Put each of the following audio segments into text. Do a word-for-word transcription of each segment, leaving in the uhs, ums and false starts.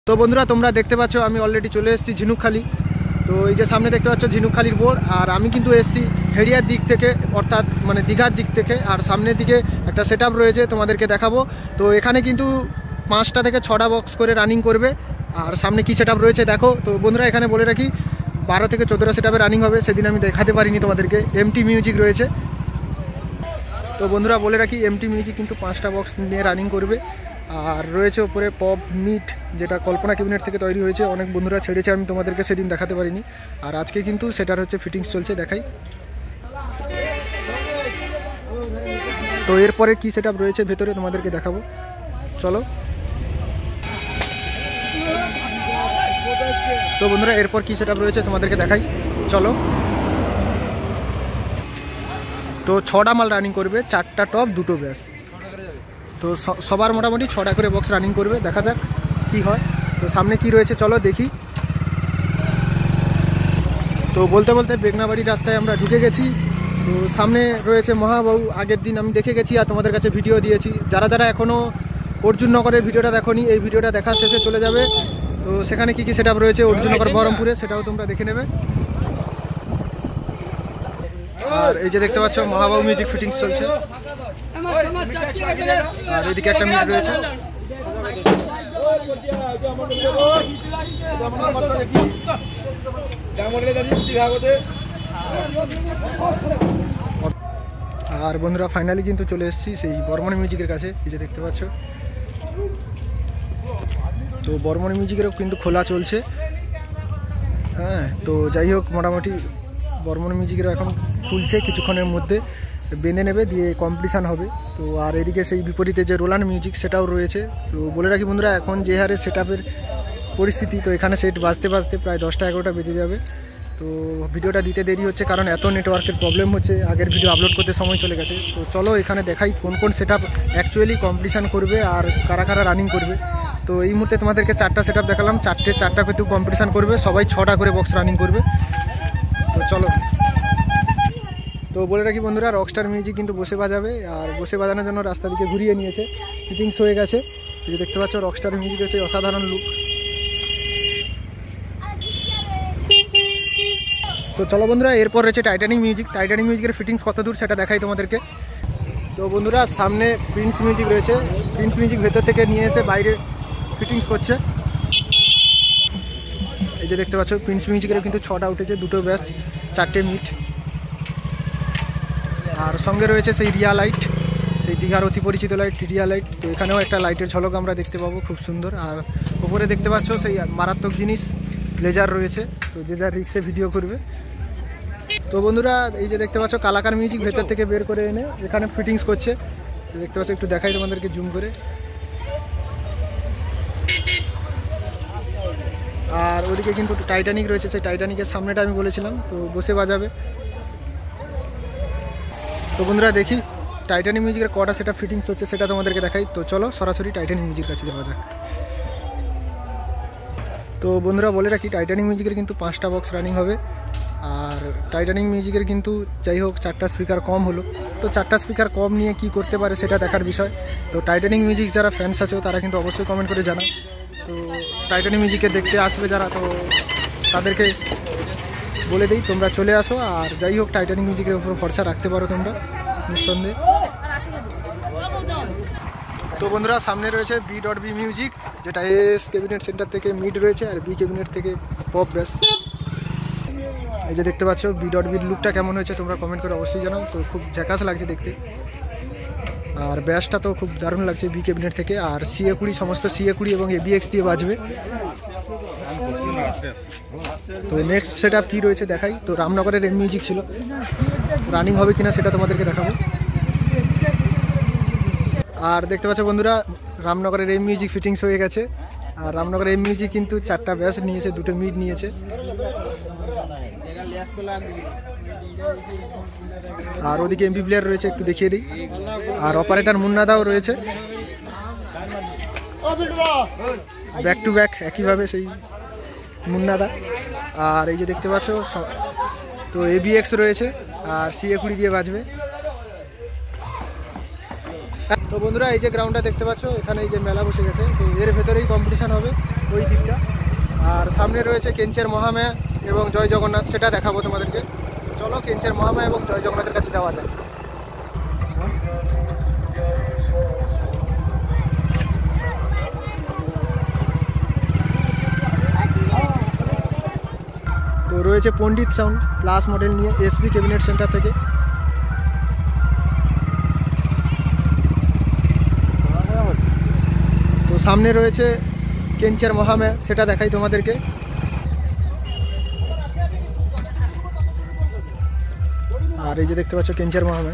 তো বন্ধুরা তোমরা দেখতে পাচ্ছ আমি অলরেডি চলে এসেছি ঝিনুকখালি। তো এই যে সামনে দেখতে পাচ্ছ ঝিনুকখালির বোর্ড, আর আমি কিন্তু এসেছি হেরিয়ার দিক থেকে, অর্থাৎ মানে দীঘার দিক থেকে। আর সামনের দিকে একটা সেট আপ রয়েছে, তোমাদেরকে দেখাবো। তো এখানে কিন্তু পাঁচটা থেকে ছটা বক্স করে রানিং করবে। আর সামনে কি সেট আপ রয়েছে দেখো। তো বন্ধুরা এখানে বলে রাখি বারো থেকে চোদ্দোটা সেট আপে রানিং হবে, সেদিন আমি দেখাতে পারিনি তোমাদেরকে। এমটি মিউজিক রয়েছে। তো বন্ধুরা বলে রাখি এমটি মিউজিক কিন্তু পাঁচটা বক্স নিয়ে রানিং করবে। আর রয়েছে ওপরে পপ মিট, যেটা কল্পনা ক্যাবিনেট থেকে তৈরি হয়েছে। অনেক বন্ধুরা ছেড়েছে, আমি তোমাদেরকে সেদিন দেখাতে পারিনি। আর আজকে কিন্তু সেটার হচ্ছে ফিটিংস চলছে, দেখাই। তো এরপরে কি সেট আপ রয়েছে ভেতরে তোমাদেরকে দেখাবো, চলো। তো বন্ধুরা এরপর কি সেট আপ রয়েছে তোমাদেরকে দেখাই, চলো। তো ছটা মাল রানিং করবে, চারটা টপ দুটো ব্যাস। তো সবার মোটামুটি ছটা করে বক্স রানিং করবে, দেখা যাক কি হয়। তো সামনে কি রয়েছে চলো দেখি। তো বলতে বলতে বেগনাবাড়ি রাস্তায় আমরা ঢুকে গেছি। তো সামনে রয়েছে মহাবাহু, আগের দিন আমি দেখে গেছি আর তোমাদের কাছে ভিডিও দিয়েছি। যারা যারা এখনও অর্জুননগরের ভিডিওটা দেখোনি, এই ভিডিওটা দেখা শেষে চলে যাবে। তো সেখানে কি কি সেট আপ রয়েছে অর্জুননগর বহরমপুরে, সেটাও তোমরা দেখে নেবে। আর এই যে দেখতে পাচ্ছ মহাবাহু মিউজিক ফিটিংস চলছে। আর এদিকে একটা মিট রয়েছে। আর বন্ধুরা ফাইনালি কিন্তু চলে এসেছি সেই বর্মন মিউজিকের কাছে, এই যে দেখতে পাচ্ছ। তো বর্মন মিউজিকেরও কিন্তু খোলা চলছে। হ্যাঁ, তো যাই হোক মোটামুটি বর্মন মিউজিকেরও এখন খুলছে, কিছুক্ষণের মধ্যে বেঁধে নেবে, দিয়ে কম্পিটিশান হবে। তো আর এদিকে সেই বিপরীতে যে রোলান্ড মিউজিক সেটাও রয়েছে। তো বলে রাখি বন্ধুরা এখন যে হারে সেট আপের পরিস্থিতি, তো এখানে সেট বাজতে বাজতে প্রায় দশটা এগারোটা বেজে যাবে। তো ভিডিওটা দিতে দেরি হচ্ছে কারণ এত নেটওয়ার্কের প্রবলেম হচ্ছে, আগের ভিডিও আপলোড করতে সময় চলে গেছে। তো চলো এখানে দেখাই কোন কোন সেট আপ অ্যাকচুয়ালি কম্পিটিশান করবে আর কারা কারা রানিং করবে। তো এই মুহূর্তে তোমাদেরকে চারটা সেট আপ দেখালাম, চারটে চারটা কিন্তু কম্পিটিশান করবে, সবাই ছটা করে বক্স রানিং করবে। তো চলো। তো বলে রাখি বন্ধুরা রকস্টার মিউজিক কিন্তু বসে বাজাবে, আর বসে বাজানোর জন্য রাস্তা দিকে ঘুরিয়ে নিয়েছে, ফিটিংস হয়ে গেছে। এই যে দেখতে পাচ্ছ রকস্টার মিউজিকের সেই অসাধারণ লুক। তো চলো বন্ধুরা এরপর রয়েছে টাইটানিক মিউজিক। টাইটানিক মিউজিকের ফিটিংস কত দূর সেটা দেখাই তোমাদেরকে। তো বন্ধুরা সামনে প্রিন্স মিউজিক রয়েছে, প্রিন্স মিউজিক ভেতর থেকে নিয়ে এসে বাইরে ফিটিংস করছে। এই যে দেখতে পাচ্ছ প্রিন্স মিউজিকের কিন্তু ছটা উঠেছে, দুটো ব্যাস, চারটে মিট। আর সঙ্গে রয়েছে সেই রিয়া লাইট, সেই দীঘার অতি পরিচিত লাইট রিয়া লাইট। তো এখানেও একটা লাইটের ঝলক আমরা দেখতে পাবো, খুব সুন্দর। আর ওপরে দেখতে পাচ্ছ সেই মারাত্মক জিনিস লেজার রয়েছে, তো যে যার রিক্সে ভিডিও করবে। তো বন্ধুরা এই যে দেখতে পাচ্ছ কালাকার মিউজিক ভেতর থেকে বের করে এনে এখানে ফিটিংস করছে, দেখতে পাচ্ছ। একটু দেখাই তোমাদেরকে জুম করে। আর ওদিকে কিন্তু টাইটানিক রয়েছে, সেই টাইটানিকের সামনেটা আমি বলেছিলাম, তো বসে বাজাবে। তো বন্ধুরা দেখি টাইটানিক মিউজিকের কটা সেটা ফিটিংস হচ্ছে সেটা তোমাদেরকে দেখাই। তো চলো সরাসরি টাইটানিক মিউজিকের কাছে যাওয়া যাক। তো বন্ধুরা বলে রাখি টাইটানিক মিউজিকের কিন্তু পাঁচটা বক্স রানিং হবে। আর টাইটানিক মিউজিকের কিন্তু যাই হোক চারটা স্পিকার কম হলো, তো চারটা স্পিকার কম নিয়ে কি করতে পারে সেটা দেখার বিষয়। তো টাইটানিক মিউজিক যারা ফ্যান্স আছে তারা কিন্তু অবশ্যই কমেন্ট করে জানাও। তো টাইটানিক মিউজিকে দেখতে আসবে যারা, তো তাদেরকে বলে দিই তোমরা চলে আসো। আর যাই হোক টাইটানিক মিউজিকের উপর ভরসা রাখতে পারো তোমরা নিঃসন্দেহে। তো বন্ধুরা সামনে রয়েছে বি ডট বি মিউজিক, যেটা এস ক্যাবিনেট সেন্টার থেকে মিড রয়েছে, আর বি ক্যাবিনেট থেকে পপ ব্যাস। এই যে দেখতে পাচ্ছ বি ডট বির লুকটা কেমন হয়েছে তোমরা কমেন্ট করে অবশ্যই জানাও। তো খুব ঝাকাস লাগছে দেখতে, আর ব্যাসটা তো খুব দারুণ লাগছে বি ক্যাবিনেট থেকে। আর সিএ কুড়ি সমস্ত সিএ কুড়ি এবং এবিএক্স দিয়ে বাজবে। তো নেক্সট সেট আপ কী রয়েছে দেখাই। তো রামনগরের এম মিউজিক ছিল, রানিং হবে কিনা সেটা তোমাদেরকে দেখাবো। আর দেখতে পাচ্ছ বন্ধুরা রামনগরের এম মিউজিক ফিটিংস হয়ে গেছে। আর রামনগরের এম মিউজিক কিন্তু চারটা ব্যাস নিয়েছে, দুটো মিড নিয়েছে। আর ওদিকে এমপি প্লেয়ার রয়েছে, একটু দেখিয়ে দিই। আর অপারেটর মুন্নাদাও রয়েছে, ব্যাক টু ব্যাক একইভাবে সেই মুন্নাদা। আর এই যে দেখতে পাচ্ছ তো এবিএক্স রয়েছে, আর সিএ কুড়ি দিয়ে বাজবে। তো বন্ধুরা এই যে গ্রাউন্ডটা দেখতে পাচ্ছ, এখানে এই যে মেলা বসে গেছে, তো এর ভেতরেই কম্পিটিশান হবে ওই দিকটা। আর সামনে রয়েছে কেঞ্চের মহামায়া এবং জয় জগন্নাথ, সেটা দেখাবো তোমাদেরকে। চলো কেঞ্চের মহামায়া এবং জয় জগন্নাথের কাছে যাওয়া যায়। তো রয়েছে পণ্ডিত সাউন্ড প্লাস মডেল নিয়ে এসপি ক্যাবিনেট সেন্টার থেকে। তো সামনে রয়েছে কেঞ্চের মহামায়া, সেটা দেখাই তোমাদেরকে। আর এই যে দেখতে পাচ্ছ কেঞ্চের মহামায়া।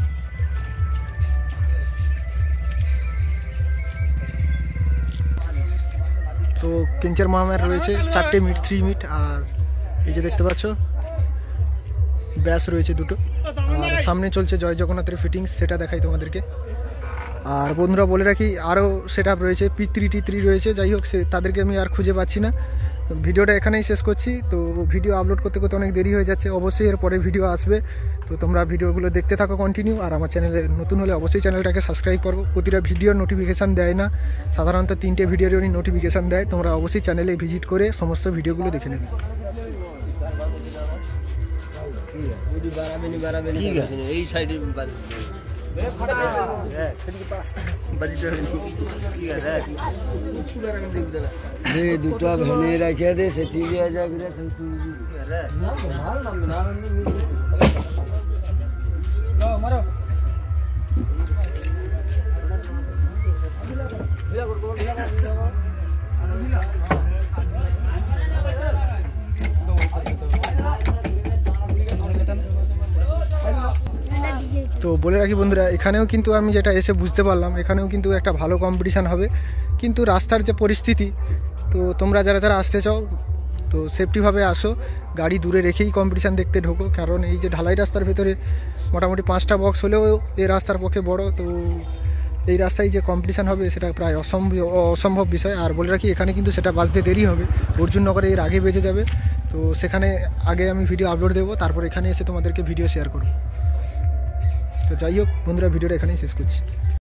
তো কেঞ্চের মহামায়ার রয়েছে চারটে মিট, থ্রি মিট, আর এই যে দেখতে পাচ্ছ ব্যাস রয়েছে দুটো। আর সামনে চলছে জয় জগন্নাথের ফিটিংস, সেটা দেখাই তোমাদেরকে। আর বন্ধুরা বলে রাখি আরও সেট আপ রয়েছে, পিত্রি টিত্রি রয়েছে, যাই হোক সে তাদেরকে আমি আর খুঁজে পাচ্ছি না। ভিডিওটা এখানেই শেষ করছি। তো ভিডিও আপলোড করতে করতে অনেক দেরি হয়ে যাচ্ছে, অবশ্যই এরপরে ভিডিও আসবে। তো তোমরা ভিডিওগুলো দেখতে থাকো কন্টিনিউ। আর আমার চ্যানেলে নতুন হলে অবশ্যই চ্যানেলটাকে সাবস্ক্রাইব করো। প্রতিটা ভিডিওর নোটিফিকেশান দেয় না, সাধারণত তিনটে ভিডিওরই নোটিফিকেশান দেয়। তোমরা অবশ্যই চ্যানেলে ভিজিট করে সমস্ত ভিডিওগুলো দেখে নেবে। এই সাইডে দুটো ভেনে রাখে দে সেটি তো বলে রাখি বন্ধুরা, এখানেও কিন্তু আমি যেটা এসে বুঝতে পারলাম, এখানেও কিন্তু একটা ভালো কম্পিটিশান হবে। কিন্তু রাস্তার যে পরিস্থিতি, তো তোমরা যারা যারা আসতে চাও তো সেফটিভাবে আসো, গাড়ি দূরে রেখেই কম্পিটিশান দেখতে ঢোকো। কারণ এই যে ঢালাই রাস্তার ভেতরে মোটামুটি পাঁচটা বক্স হলেও এই রাস্তার পক্ষে বড়, তো এই রাস্তায় যে কম্পিটিশান হবে সেটা প্রায় অসম্ভব অসম্ভব বিষয়। আর বলে রাখি এখানে কিন্তু সেটা বাজতে দেরি হবে, অর্জুননগরে এর আগে বেজে যাবে। তো সেখানে আগে আমি ভিডিও আপলোড দেবো, তারপর এখানে এসে তোমাদেরকে ভিডিও শেয়ার করব। তো যাই হোক বন্ধুরা, ভিডিওটা এখানেই শেষ করছি।